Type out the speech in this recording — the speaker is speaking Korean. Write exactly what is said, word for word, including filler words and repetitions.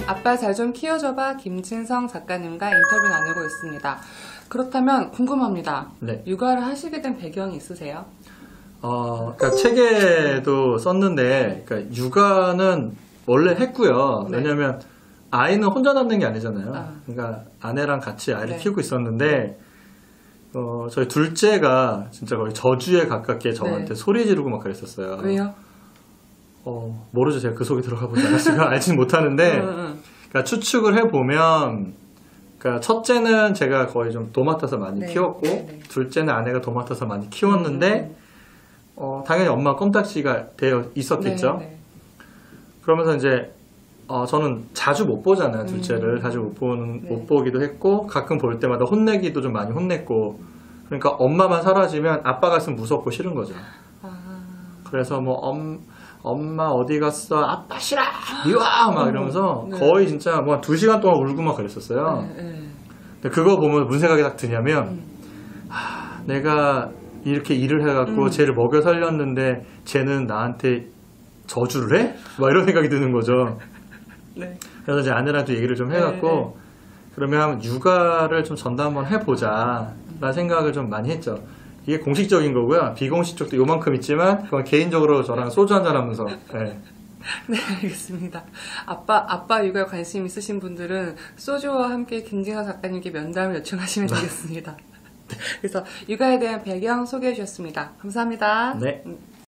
아빠 잘 좀 키워줘봐 김진성 작가님과 인터뷰 나누고 있습니다. 그렇다면 궁금합니다. 네. 육아를 하시게 된 배경이 있으세요? 어, 그러니까 책에도 썼는데, 그러니까 육아는 원래 했고요. 네. 왜냐면 아이는 혼자 낳는 게 아니잖아요. 아. 그러니까 아내랑 같이 아이를 네. 키우고 있었는데, 어, 저희 둘째가 진짜 거의 저주에 가깝게 저한테 네. 소리 지르고 막 그랬었어요. 왜요? 어, 모르죠. 제가 그 속에 들어가 보지 않았으니까 알지는 못하는데, 응, 응. 그러니까 추측을 해보면, 그러니까 첫째는 제가 거의 좀 도맡아서 많이 네. 키웠고, 네, 네. 둘째는 아내가 도맡아서 많이 키웠는데, 음. 어, 당연히 엄마 껌딱지가 되어 있었겠죠. 네, 네. 그러면서 이제 어, 저는 자주 못 보잖아요. 둘째를 음. 자주 못 보는 네. 못 보기도 했고 가끔 볼 때마다 혼내기도 좀 많이 혼냈고 그러니까 엄마만 사라지면 아빠가 있으면 무섭고 싫은 거죠. 아. 그래서 뭐 엄, 엄마 어디 갔어? 아빠 싫어! 미워! 막 이러면서 네. 거의 진짜 뭐 두 시간 동안 울고 막 그랬었어요. 네, 네. 근데 그거 보면 무슨 생각이 딱 드냐면 음. 하, 내가 이렇게 일을 해갖고 음. 쟤를 먹여 살렸는데 쟤는 나한테 저주를 해? 막 이런 생각이 드는 거죠. 네. 그래서 제 아내랑도 얘기를 좀 해갖고 네, 네. 그러면 육아를 좀 전담 한번 해보자 라는 생각을 좀 많이 했죠. 이게 공식적인 거고요. 비공식 쪽도 요만큼 있지만 그건 개인적으로 저랑 소주 한잔 하면서 네. 네, 알겠습니다. 아빠, 아빠 육아에 관심 있으신 분들은 소주와 함께 김진성 작가님께 면담을 요청하시면 되겠습니다. 그래서 육아에 대한 배경 소개해 주셨습니다. 감사합니다. 네.